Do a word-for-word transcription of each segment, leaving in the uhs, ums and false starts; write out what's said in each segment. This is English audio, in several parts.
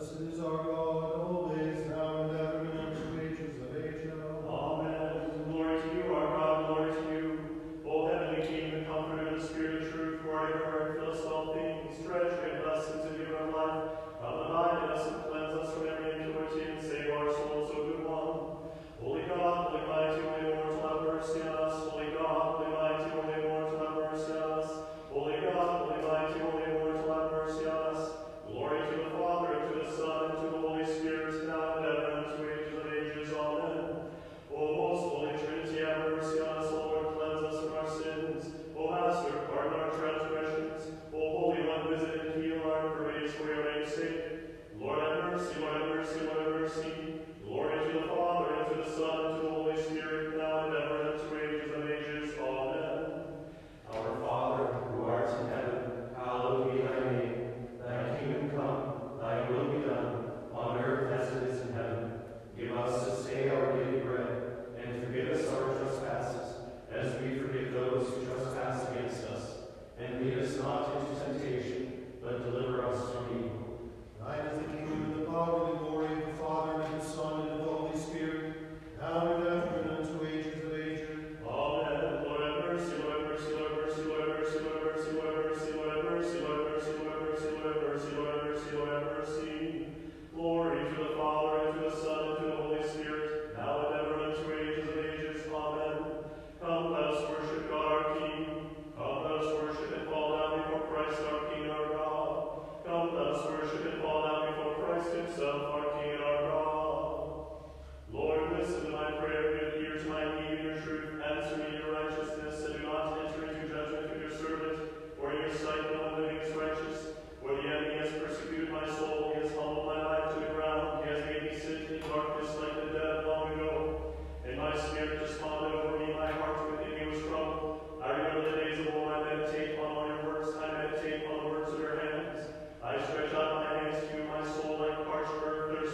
I stretch out my hands to you, my soul like parched earth.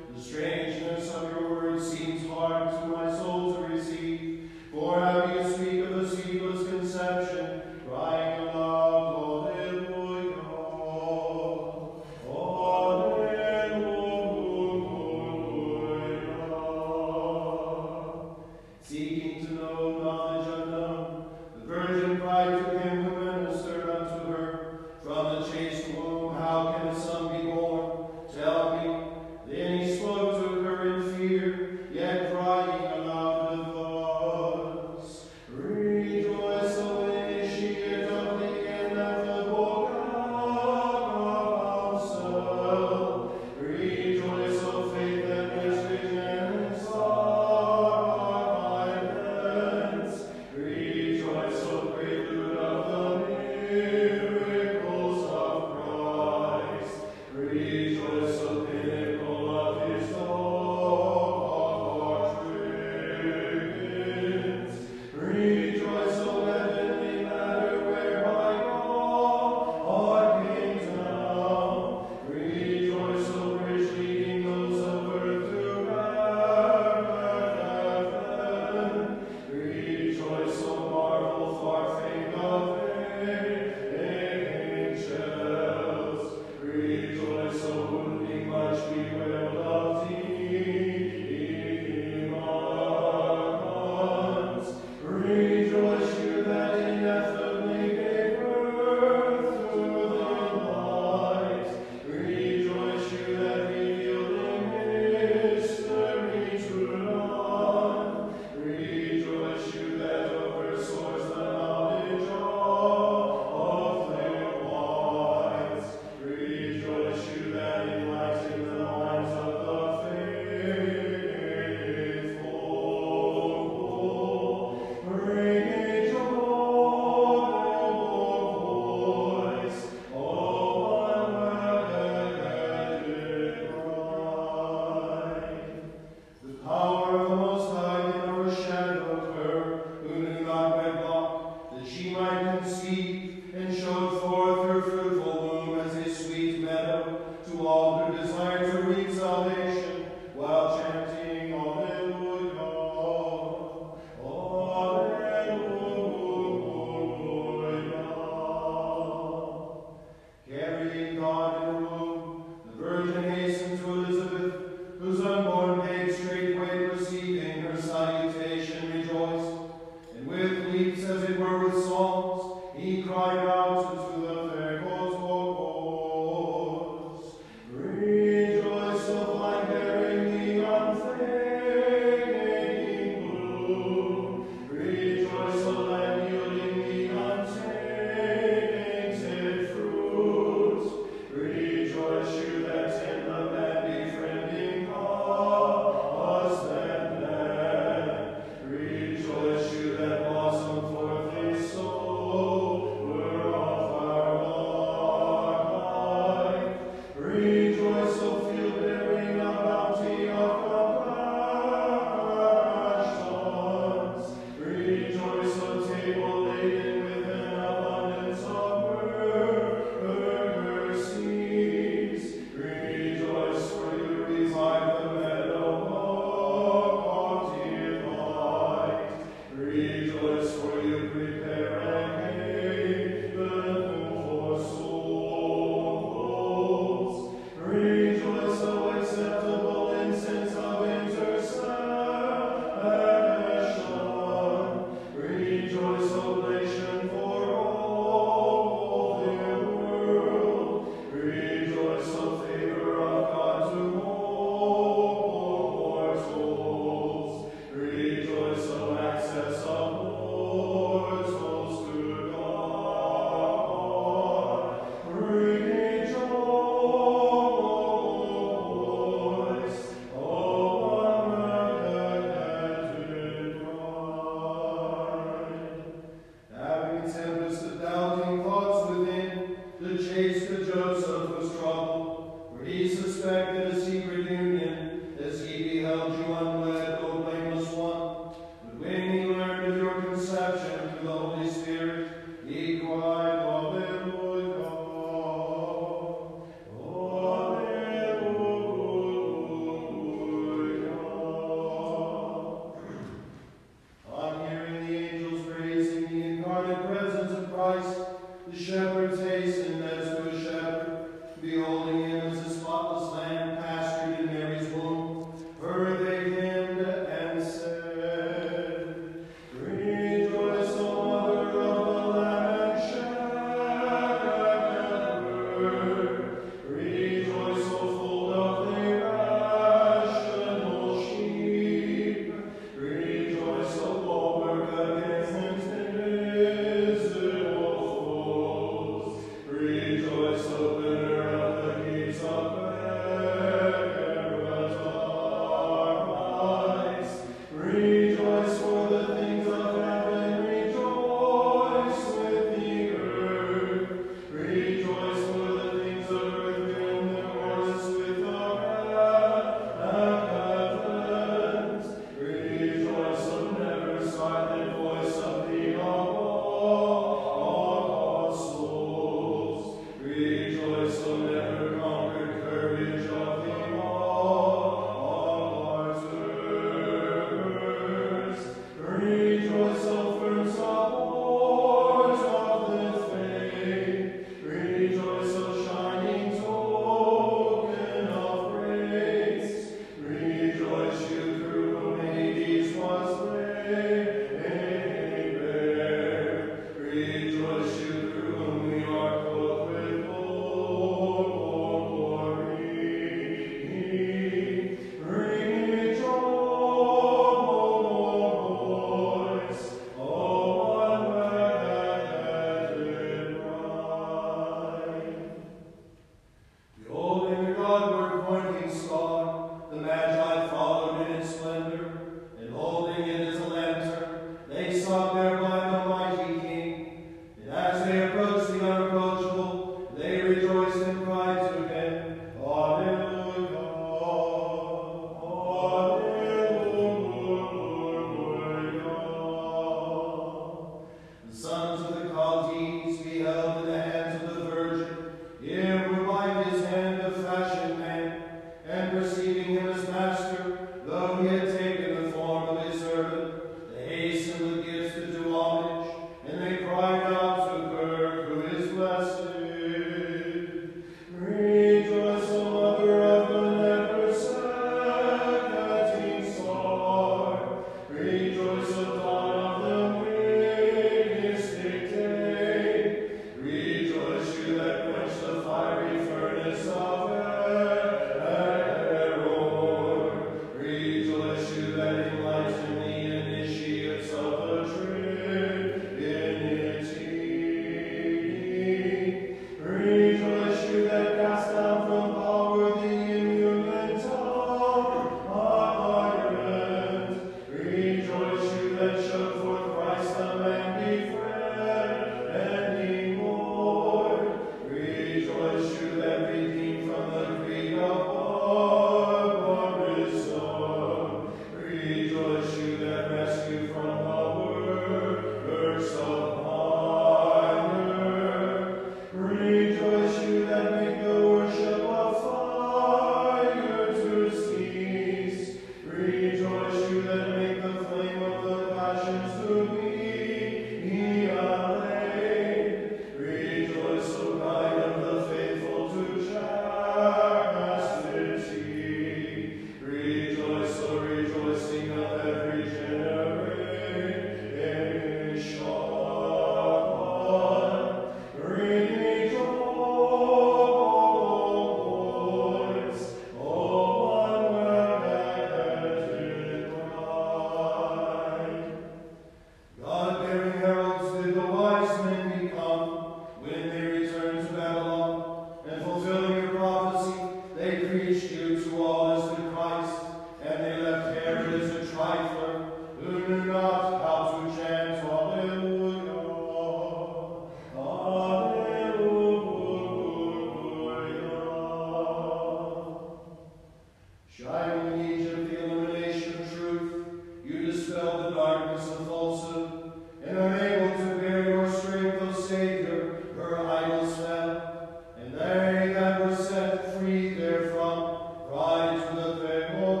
they that were set free therefrom cried to the faithful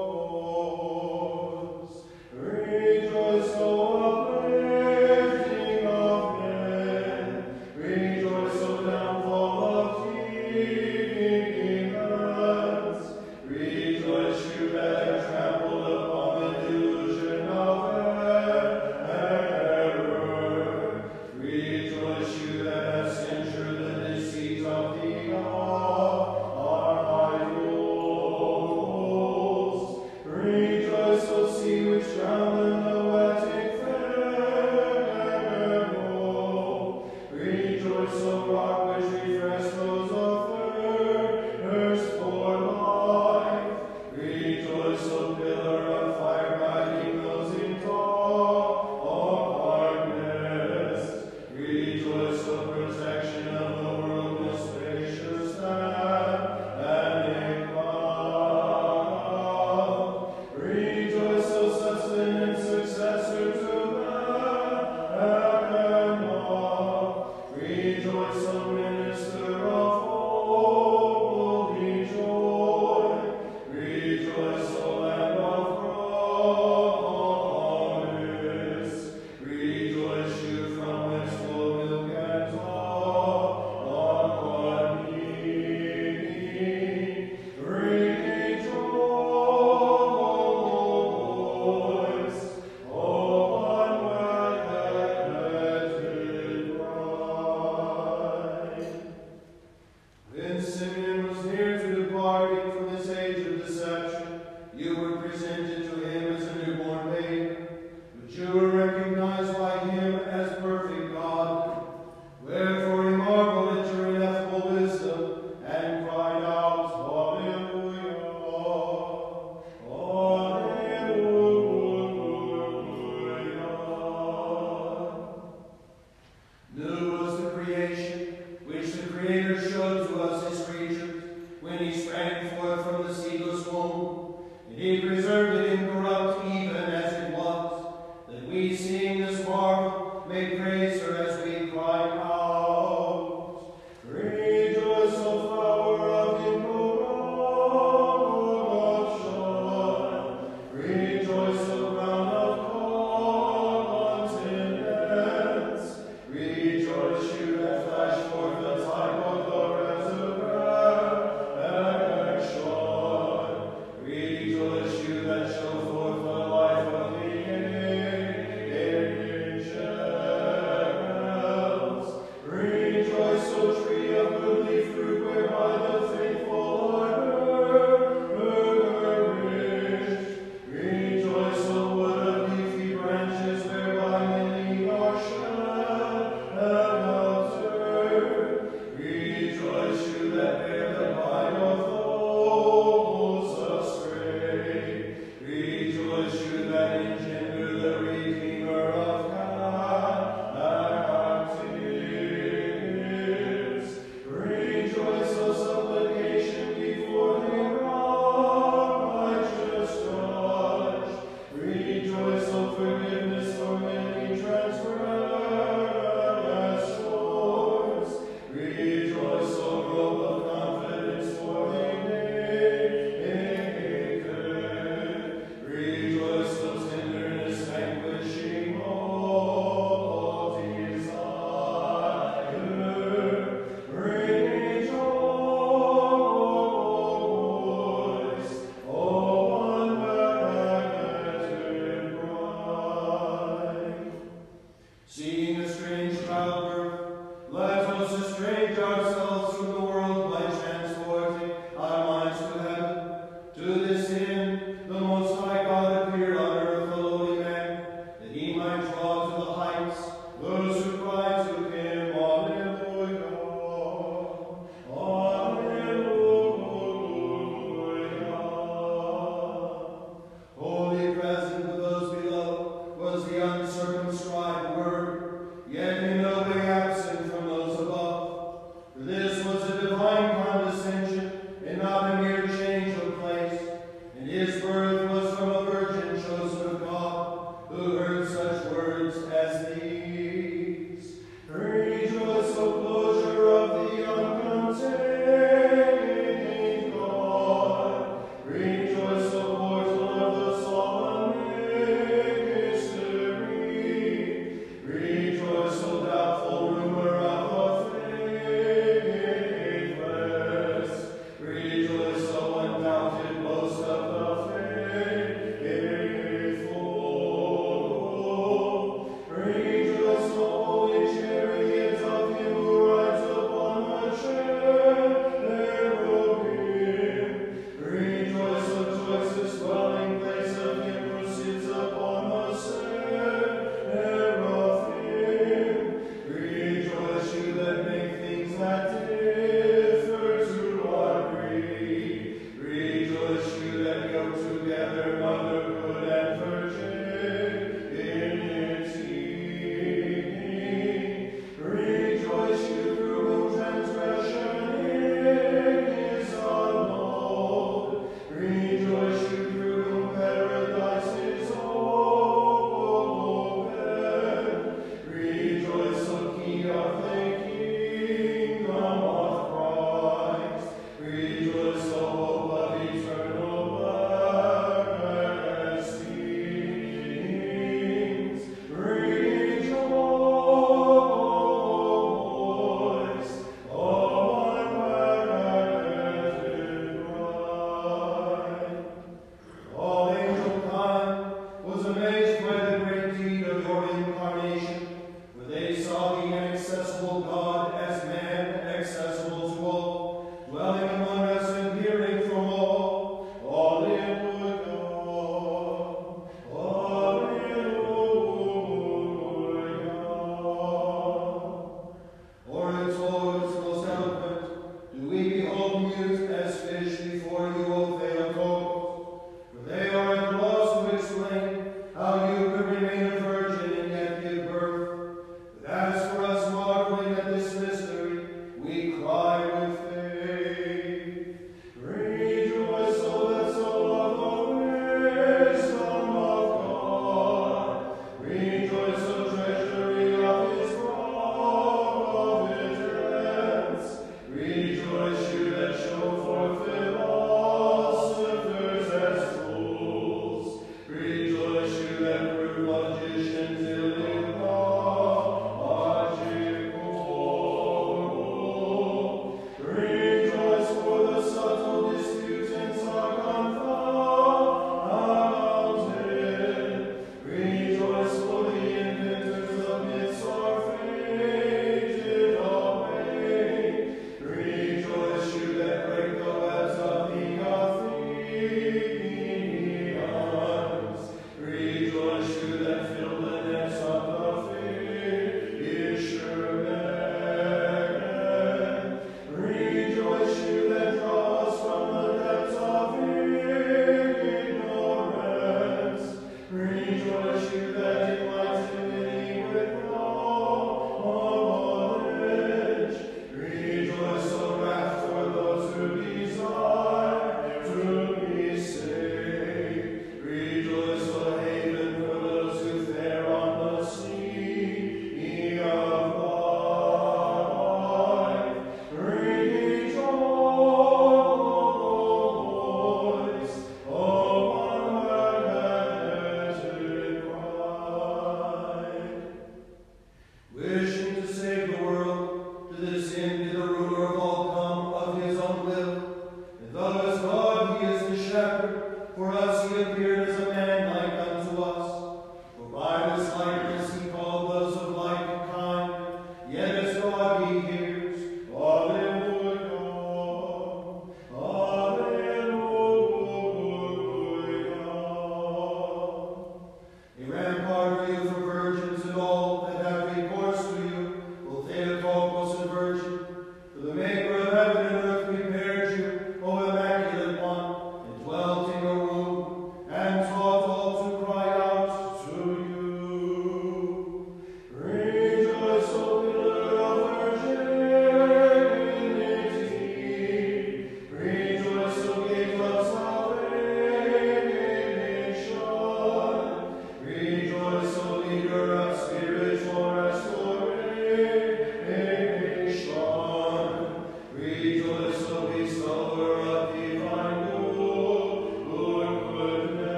doors, Rejoice, O uplifting of men, rejoice, O downfall of heaving demons, rejoice, you that have trampled upon the delusion of error, rejoice, you that have censured the deceit of the our idols, rejoice, O sea which drowned in the wetting fair, rejoice, O rock which refreshed those of thirst for life, rejoice, O pillar of fire guiding those in darkness, rejoice, O protection of the world with spacious staff and cloud, rejoice, O sustenance successor to Mammon, rejoice, O minister of holy joy, rejoice, O land of promise, rejoice, you from whence flow milk and honey, rejoice, O unwedded bride. When Simeon was near to departing from this age of deception, you were presented to him as a newborn babe, but you were recognized by him as perfect God. Wherefore he marveled at your ineffable wisdom and cried out, Hallelujah, Hallelujah. New was the creation, which the Creator showed to us his creatures, when he sprang forth from the seedless womb, and he preserved it incorrupt even as it was, that we, seeing this marvel, may praise her as we cry out. Rejoice, O flower of incorruption, rejoice, O crown of continence, rejoice, you that flash forth the type of the resurrection, rejoice, you that show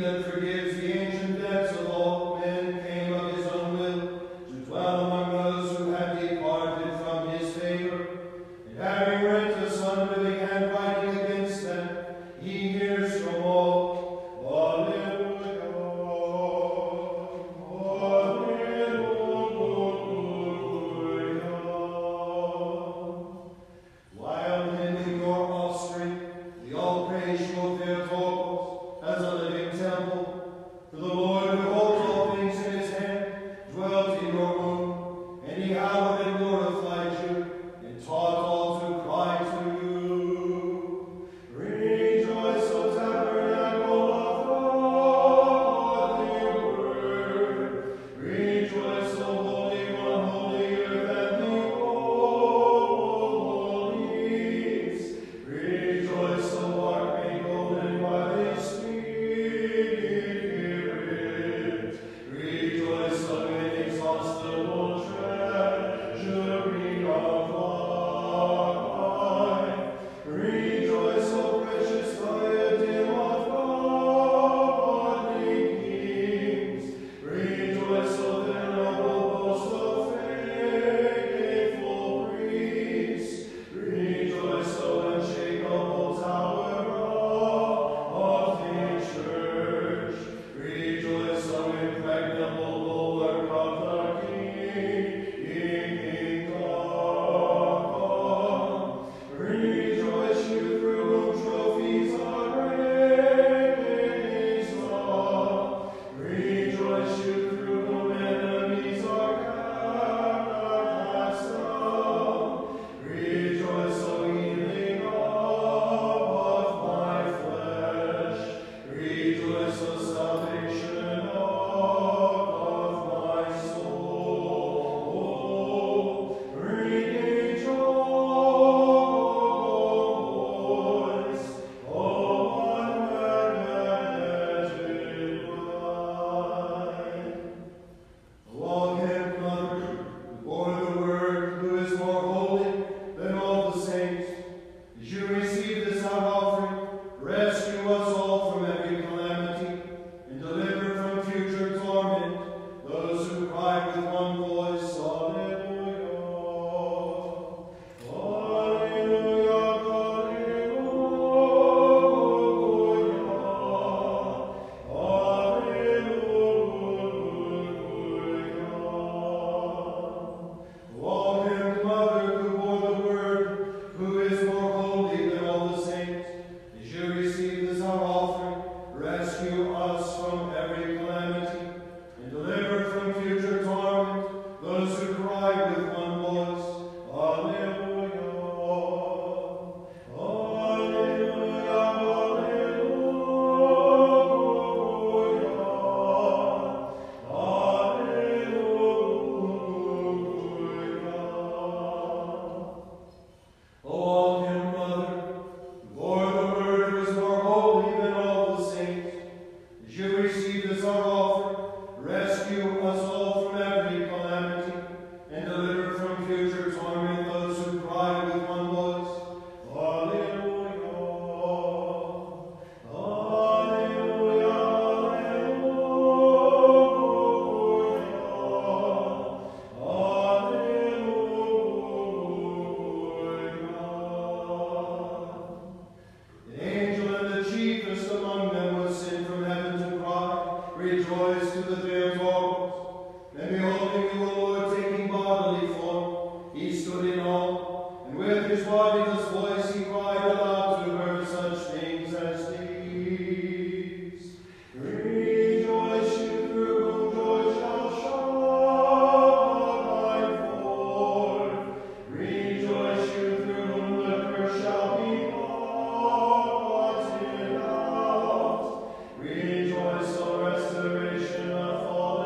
that forgives the ancient debts of all men, came of his own will to dwell among those who had departed from his favor. And having rent a son to began writing against them, he hears from all. Alleluia. Alleluia. While mending your offspring, the all praise you of their temples as a living temple. For the Lord who holds all things in his hand dwelt in your womb, and he hallowed and glorified you, and taught all to cry to you. Rejoice, O tabernacle of the godly word. Rejoice, O Holy One, holier than the holies. Rejoice, O ark made golden by the Spirit. Rejoice, O inexhaustible treasury of life. Rejoice, O precious diadem of godly kings. Rejoice, O venerable host of faithful priests. Rejoice, O unshakable tower of the church. Rejoice, O impregnable bulwark of the kingdom. Rejoice, you through whom trophies are raised up. Rejoice, you through whom enemies are cast down. Rejoice, O healing of my flesh. Rejoice, O salvation of my soul. Rejoice, O unrelenting light. O all-kept Mother, who bore the Word, who is more holy than all the saints, as you receive this our offering, rescue us all from every calamity, and deliver from future torment those who cry with one voice, Alleluia. Alleluia, Alleluia. O all-kept Mother, who bore the Word, who is more holy than all the saints, as you receive this our offering, rescue us from every calamity, and deliver from future torment those who cry with one voice, Alleluia. Alleluia, Alleluia. O all-kept Mother, who bore the Word, who is more holy than all the saints, as you receive this our offering, rescue us all from every calamity, and deliver from future torment those who cry with one voice, Alleluia. Alleluia, Alleluia. An angel and the chiefest among them was sent from heaven to cry, Rejoice to the fair Taurus. And beholding the Lord taking bodily form, he stood in awe, and with his bodiless voice he cried aloud to her such things as these. Rejoice, you through whom joy shall shine forth. Rejoice, you through whom the curse shall be blotted out. Rejoice, O restoration of fallen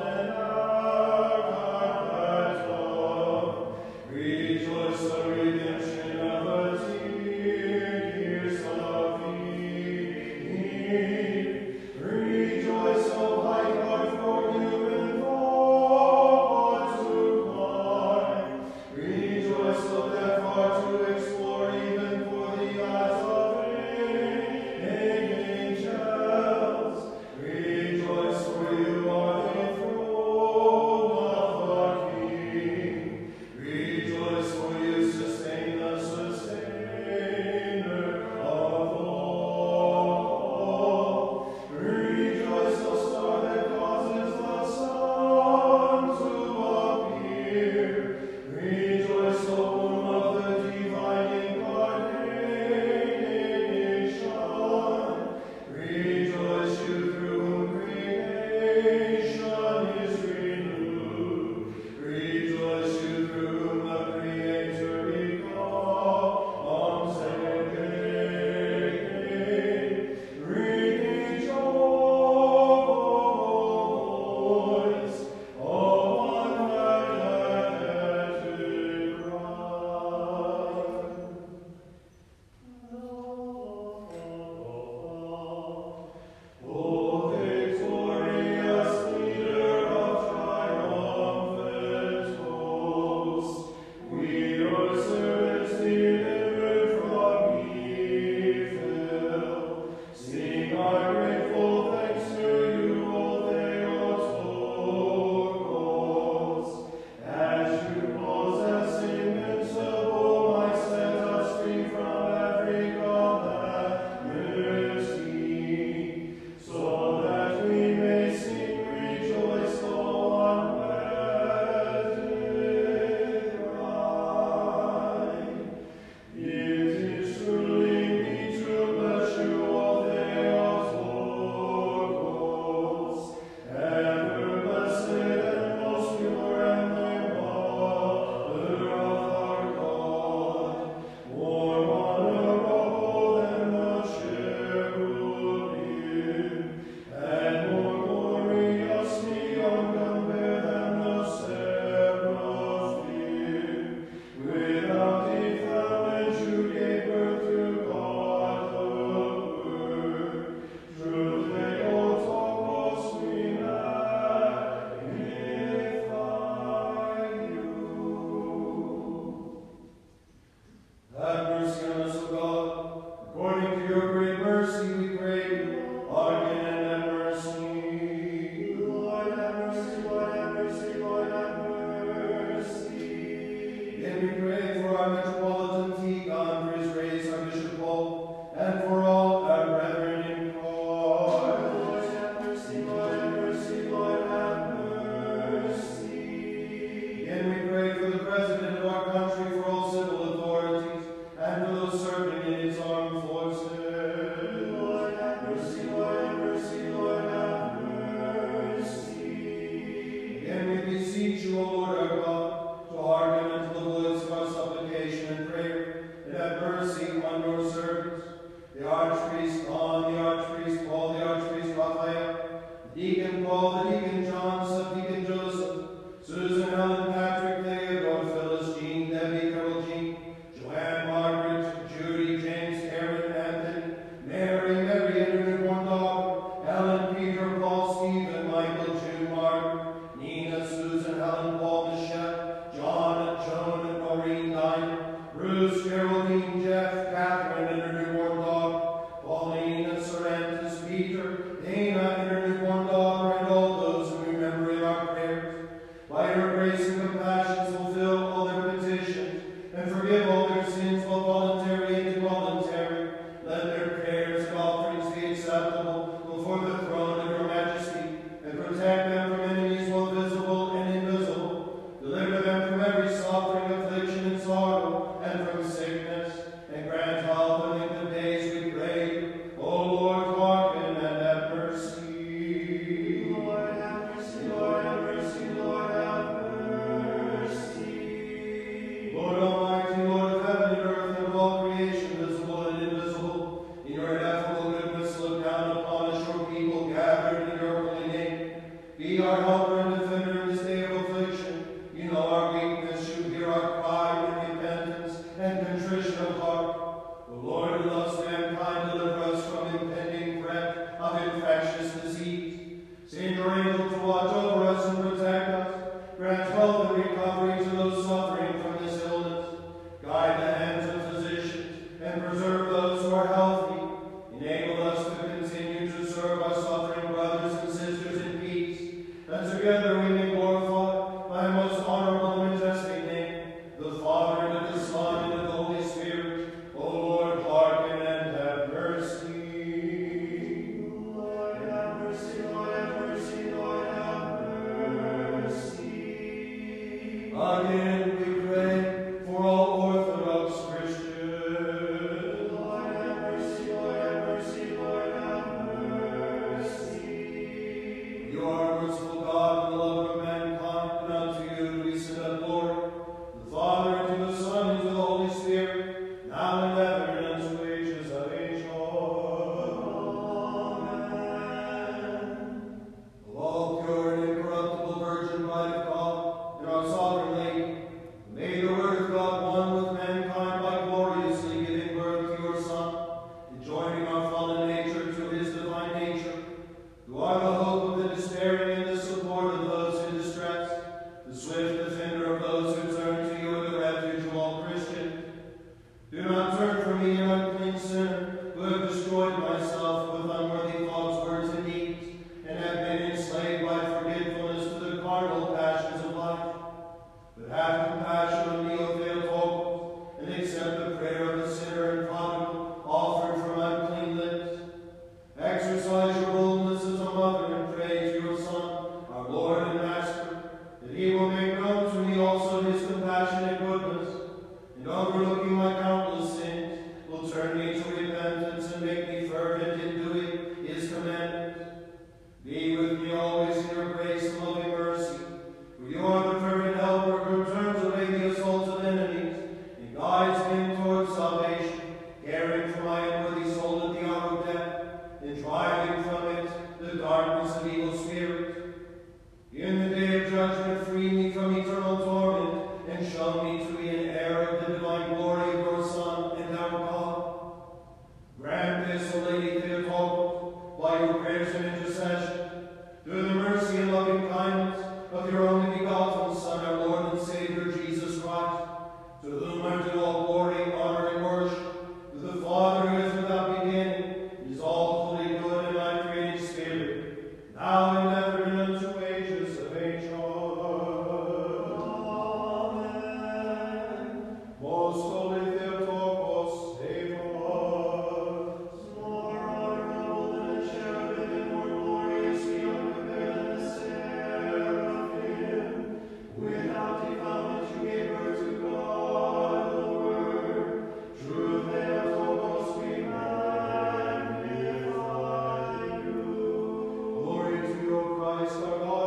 Deacon Paul, the Deacon John, Subdeacon Joseph, Susan, Helen, Patrick, Theodore, Phyllis, Jean, Debbie, Carol, Jean, Joanne, Margaret, Judy, James, Aaron, Anthony, Mary, Mary, and her newborn daughter, Ellen, Peter, Paul, Stephen, Michael, June, Margaret, Nina, Susan, Helen, Paul, Michelle, John, Joan, and Maureen, Diane, Bruce, Geraldine, Jeff, Catherine, and her newborn daughter, Pauline, and Sorrentus, Peter, Dana, and her newborn daughter, and all those who remember in our prayers. By your grace and compassion, fulfill all their petitions, and forgive all their sins, both voluntary and involuntary. Let their prayers and offerings be acceptable before the throne of your majesty, and protect them from enemies both visible and invisible. Deliver them from every suffering, affliction, and sorrow, and from sickness, and grant health amid the days we pray. O Lord, hearken and have mercy. Lord, have mercy, Lord, have mercy, Lord, have mercy. Lord Almighty, Lord of heaven and earth, and of all creation, visible and invisible, in your ineffable goodness, look down upon us, your people, gathered in your holy name. Be our helper and defender in this day of affliction. You know our weakness, you hear our cry in repentance and contrition of heart. O Lord, who loves mankind, deliver us from impending threat of infectious disease. Send your angel to watch over us and protect us. Grant health and recovery to those suffering from this illness. Guide the hands of physicians and preserve those who are healthy. Enable us to continue to serve our suffering brothers and sisters in peace, that together we may glorify thy most honorable and majestic name, the Father, and of the Son, and of the Holy Spirit. O Lord, hearken and have mercy. Lord, have mercy, Lord, have mercy, Lord, have mercy. Again we pray for all Orthodox Christians. Lord, have mercy, Lord, have mercy, Lord, have mercy. You are a merciful God and the lover of mankind, and unto you do we send up glory, the Father, and to the Son, and to the Holy Spirit, now and ever, and unto ages of ages. Amen. O all pure and incorruptible Virgin, Bride of God, and our Sovereign Lady, who made the Word of God one with mankind by gloriously giving birth to your Son, and joining our fallen nature to his divine nature, who are the hope of the despairing and the support of those in distress, the swift defender of those who turn to you and the refuge of all Christians. Do not turn from me, an unclean sinner, who have destroyed myself with unworthy thoughts, words, and deeds, and have been enslaved by forgetfulness to the carnal passions of life. But have compassion on me, O Theotokos, and accept the prayer of the sinner and prodigal, offered from unclean lips. Exercise your boldness as a mother, and pray to your Son, our Lord and Master, that he will make known to me also his compassionate goodness, and overlooking my countless sins, will turn me to repentance and make me fervent in doing his commandments. Be with me always in your grace and loving mercy, for you are the perfect helper who turns away the assaults of enemies and guides me towards salvation, caring for my unworthy soul at the hour of death, and driving from it the darkness of evil spirits. In the day of judgment, free me from eternal torment, and show me to be an heir of the divine glory of your Son and our God. Grant this, O Lady Theotokos, by your prayers and intercession, through the mercy and loving kindness of your only begotten Son, our Lord and Savior, Jesus Christ, to whom are due all glory, honor, and worship, to the Father who is without beginning, is all fully good and life-creating Spirit, now and ever, and unto ages of ages. Amen. Most holy Theotokos, save us. More honorable than the cherubim, and more glorious beyond compare than the seraphim, without defilement you gave birth to God, the Word. True Theotokos, we magnify you. Glory to your Christ, our God.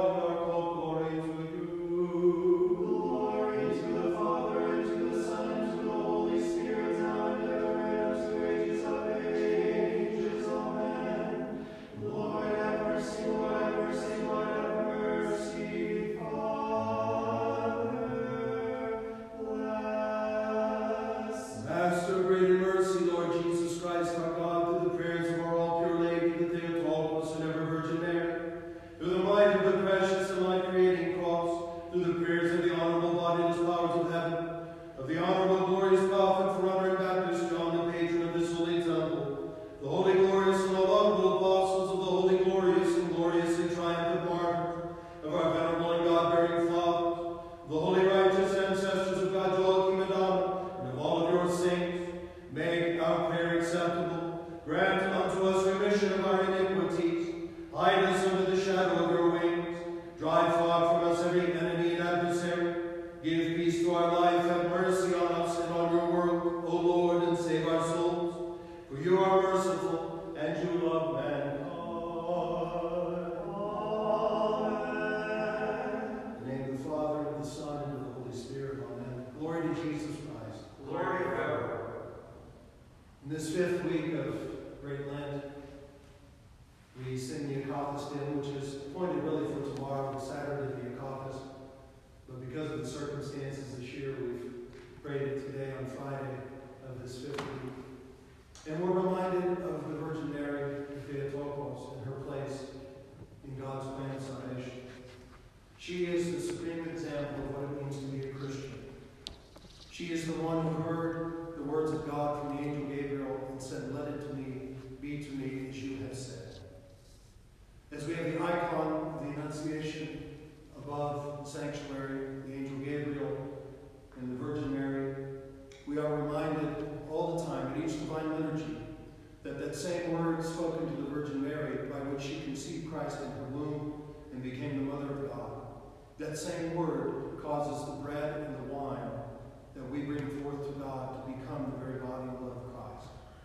sanctuary, the angel Gabriel, and the Virgin Mary, we are reminded all the time in each divine liturgy that that same word spoken to the Virgin Mary, by which she conceived Christ in her womb and became the mother of God, that same word causes the bread and the wine that we bring forth to God to become the very body and blood of Christ.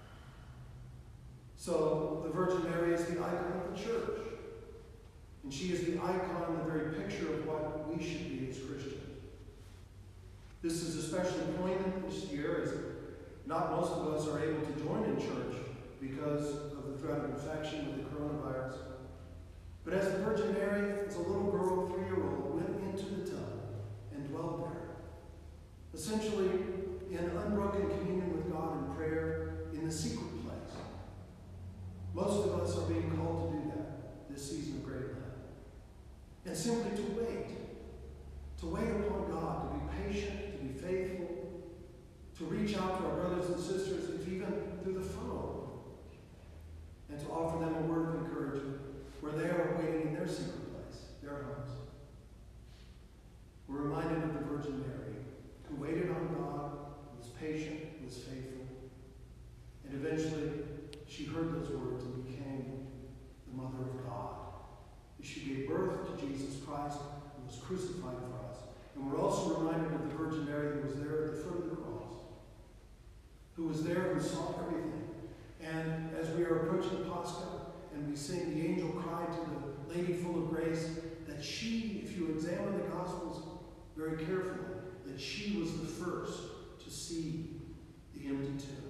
So the Virgin Mary is the icon of the church. And she is the icon, the very picture of what we should be as Christians. This is especially poignant this year, as not most of us are able to join in church because of the threat of infection with the coronavirus. But as the Virgin Mary, as a little girl, three-year-old, went into the temple and dwelt there, essentially in unbroken communion with God in prayer in the secret place. Most of us are being called to do that this season of Great Lent. And simply to wait, to wait upon God, to be patient, to be faithful, to reach out to our brothers and sisters, if even through the phone, and to offer them a word of encouragement where they are waiting in their secret place, their homes. We're reminded of the Virgin Mary, who waited on God, was patient, was faithful, and eventually she heard those words and became the mother of God. She gave birth to Jesus Christ and was crucified for us. And we're also reminded of the Virgin Mary who was there at the foot of the cross, who was there, who saw everything. And as we are approaching Pascha and we sing, the angel cried to the Lady full of grace, that she, if you examine the Gospels very carefully, that she was the first to see the empty tomb.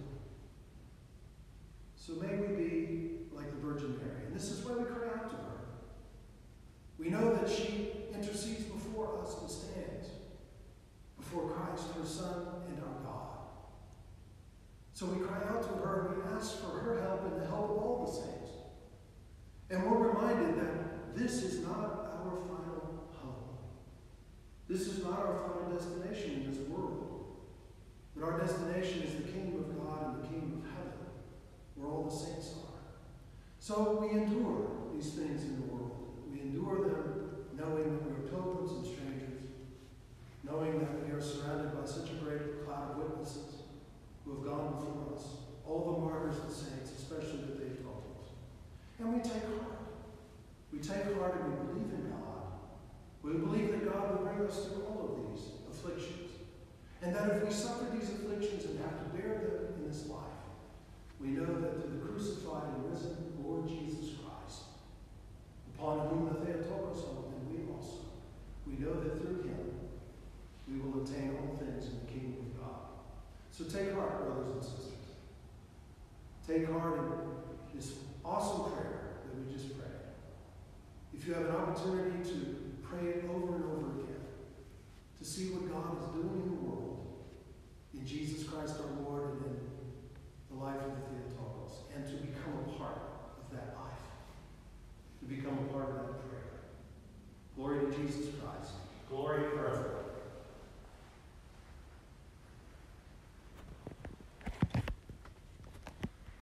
So may we be like the Virgin Mary. And this is why we cry out to her. We know that she intercedes before us and stands before Christ, her Son, and our God. So we cry out to her and we ask for her help and the help of all the saints. And we're reminded that this is not our final home. This is not our final destination in this world. But our destination is the kingdom of God and the kingdom of heaven, where all the saints are. So we endure these things in the world. We endure them knowing that we are pilgrims and strangers, knowing that we are surrounded by such a great cloud of witnesses who have gone before us, all the martyrs and saints, especially that they've told us. And we take heart. We take heart and we believe in God. We believe that God will bring us through all of these afflictions. And that if we suffer these afflictions and have to bear them in this life, we know that through the crucified and risen Lord Jesus Christ, upon whom the Theotokos hope, and we also, we know that through him we will attain all things in the kingdom of God. So take heart, brothers and sisters. Take heart in this awesome prayer that we just prayed. If you have an opportunity to pray it over and over again, to see what God is doing in the world, in Jesus Christ our Lord, and in the life of the Theotokos, and to become a part of that life, to become a part of that prayer. Glory to Jesus Christ. Glory forever.